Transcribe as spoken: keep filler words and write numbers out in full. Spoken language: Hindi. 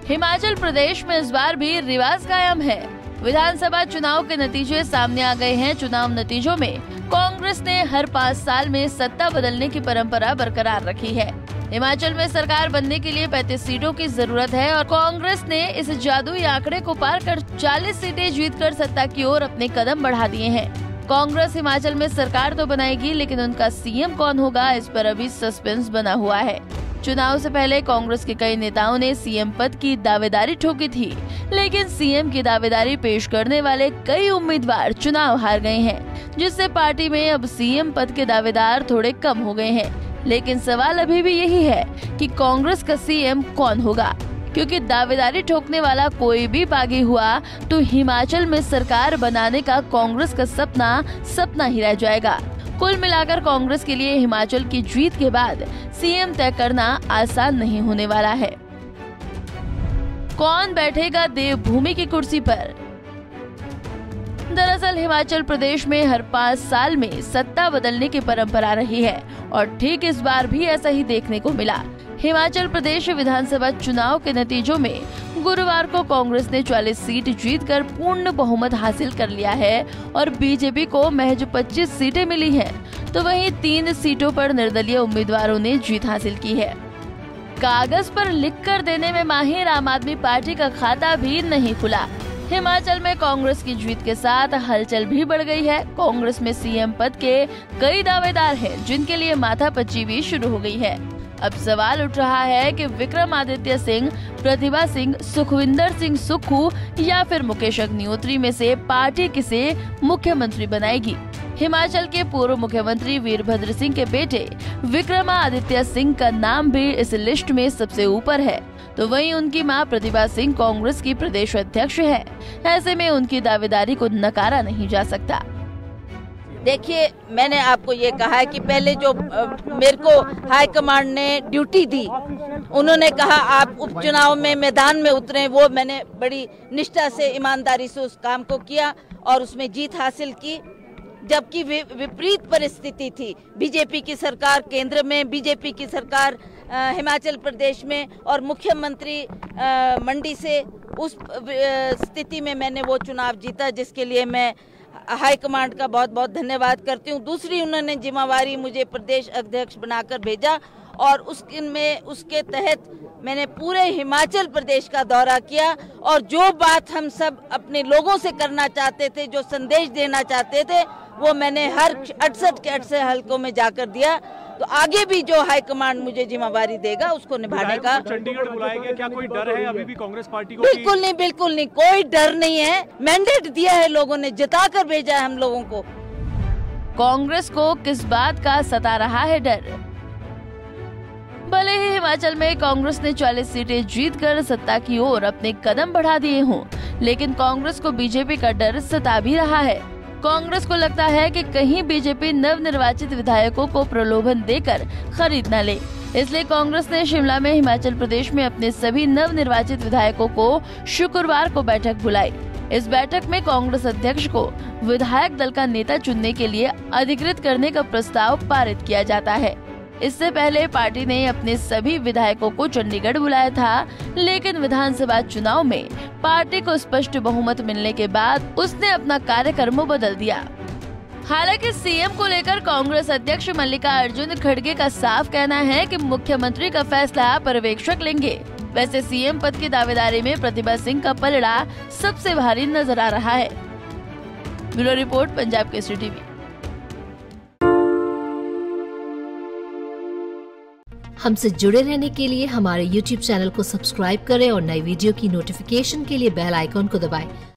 हिमाचल प्रदेश में इस बार भी रिवाज कायम है। विधानसभा चुनाव के नतीजे सामने आ गए हैं। चुनाव नतीजों में कांग्रेस ने हर पाँच साल में सत्ता बदलने की परंपरा बरकरार रखी है। हिमाचल में सरकार बनने के लिए पैंतीस सीटों की जरूरत है और कांग्रेस ने इस जादुई आंकड़े को पार कर चालीस सीटें जीतकर सत्ता की ओर अपने कदम बढ़ा दिए हैं। कांग्रेस हिमाचल में सरकार तो बनाएगी, लेकिन उनका सीएम कौन होगा, इस पर अभी सस्पेंस बना हुआ है। चुनाव से पहले कांग्रेस के कई नेताओं ने सीएम पद की दावेदारी ठोकी थी, लेकिन सीएम की दावेदारी पेश करने वाले कई उम्मीदवार चुनाव हार गए हैं, जिससे पार्टी में अब सीएम पद के दावेदार थोड़े कम हो गए हैं। लेकिन सवाल अभी भी यही है कि कांग्रेस का सीएम कौन होगा, क्योंकि दावेदारी ठोकने वाला कोई भी बागी हुआ तो हिमाचल में सरकार बनाने का कांग्रेस का सपना सपना ही रह जाएगा। कुल मिलाकर कांग्रेस के लिए हिमाचल की जीत के बाद सीएम तय करना आसान नहीं होने वाला है। कौन बैठेगा देवभूमि की कुर्सी पर? दरअसल हिमाचल प्रदेश में हर पाँच साल में सत्ता बदलने की परंपरा रही है और ठीक इस बार भी ऐसा ही देखने को मिला। हिमाचल प्रदेश विधानसभा चुनाव के नतीजों में गुरुवार को कांग्रेस ने चालीस सीट जीतकर पूर्ण बहुमत हासिल कर लिया है और बीजेपी को महज पच्चीस सीटें मिली हैं, तो वहीं तीन सीटों पर निर्दलीय उम्मीदवारों ने जीत हासिल की है। कागज पर लिख कर देने में माहिर आम आदमी पार्टी का खाता भी नहीं खुला। हिमाचल में कांग्रेस की जीत के साथ हलचल भी बढ़ गई है। कांग्रेस में सीएम पद के कई दावेदार हैं, जिनके लिए माथापच्ची भी शुरू हो गई है। अब सवाल उठ रहा है कि विक्रमादित्य सिंह, प्रतिभा सिंह, सुखविंदर सिंह सुक्खू या फिर मुकेश अग्निहोत्री में से पार्टी किसे मुख्यमंत्री बनाएगी। हिमाचल के पूर्व मुख्यमंत्री वीरभद्र सिंह के बेटे विक्रमादित्य सिंह का नाम भी इस लिस्ट में सबसे ऊपर है, तो वहीं उनकी मां प्रतिभा सिंह कांग्रेस की प्रदेश अध्यक्ष है। ऐसे में उनकी दावेदारी को नकारा नहीं जा सकता। देखिए, मैंने आपको ये कहा है कि पहले जो मेरे को हाईकमांड ने ड्यूटी दी, उन्होंने कहा आप उपचुनाव में मैदान में उतरे, वो मैंने बड़ी निष्ठा से ईमानदारी से उस काम को किया और उसमें जीत हासिल की। जबकि विपरीत परिस्थिति थी, बीजेपी की सरकार केंद्र में, बीजेपी की सरकार हिमाचल प्रदेश में और मुख्यमंत्री मंडी से, उस स्थिति में मैंने वो चुनाव जीता, जिसके लिए मैं हाईकमांड का बहुत बहुत धन्यवाद करती हूँ। दूसरी, उन्होंने जिम्मेवारी मुझे प्रदेश अध्यक्ष बनाकर भेजा और उसमें उसके तहत मैंने पूरे हिमाचल प्रदेश का दौरा किया और जो बात हम सब अपने लोगों से करना चाहते थे, जो संदेश देना चाहते थे, वो मैंने हर अड़सठ के अड़सठ हलकों में जाकर दिया। तो आगे भी जो हाईकमांड मुझे जिम्मेवारी देगा उसको निभाने का। चंडीगढ़ बुलाया गया, क्या कोई डर है अभी भी कांग्रेस पार्टी को? बिल्कुल नहीं, बिल्कुल नहीं, कोई डर नहीं है। मैंडेट दिया है लोगों ने, जिताकर भेजा है हम लोगों को। कांग्रेस को किस बात का सता रहा है डर? भले ही हिमाचल में कांग्रेस ने चालीस सीटें जीतकर सत्ता की ओर अपने कदम बढ़ा दिए हों, लेकिन कांग्रेस को बीजेपी का डर सता भी रहा है। कांग्रेस को लगता है कि कहीं बीजेपी नवनिर्वाचित विधायकों को प्रलोभन देकर खरीद न ले, इसलिए कांग्रेस ने शिमला में हिमाचल प्रदेश में अपने सभी नवनिर्वाचित विधायकों को शुक्रवार को बैठक बुलाई। इस बैठक में कांग्रेस अध्यक्ष को विधायक दल का नेता चुनने के लिए अधिकृत करने का प्रस्ताव पारित किया जाता है। इससे पहले पार्टी ने अपने सभी विधायकों को चंडीगढ़ बुलाया था, लेकिन विधानसभा चुनाव में पार्टी को स्पष्ट बहुमत मिलने के बाद उसने अपना कार्यक्रम बदल दिया। हालांकि सीएम को लेकर कांग्रेस अध्यक्ष मल्लिकार्जुन खड़गे का साफ कहना है कि मुख्यमंत्री का फैसला पर्यवेक्षक लेंगे। वैसे सीएम पद की दावेदारी में प्रतिभा सिंह का पलड़ा सबसे भारी नजर आ रहा है। Bureau report, Punjab Kesari TV. हमसे जुड़े रहने के लिए हमारे यूट्यूब चैनल को सब्सक्राइब करें और नई वीडियो की नोटिफिकेशन के लिए बेल आइकॉन को दबाएं।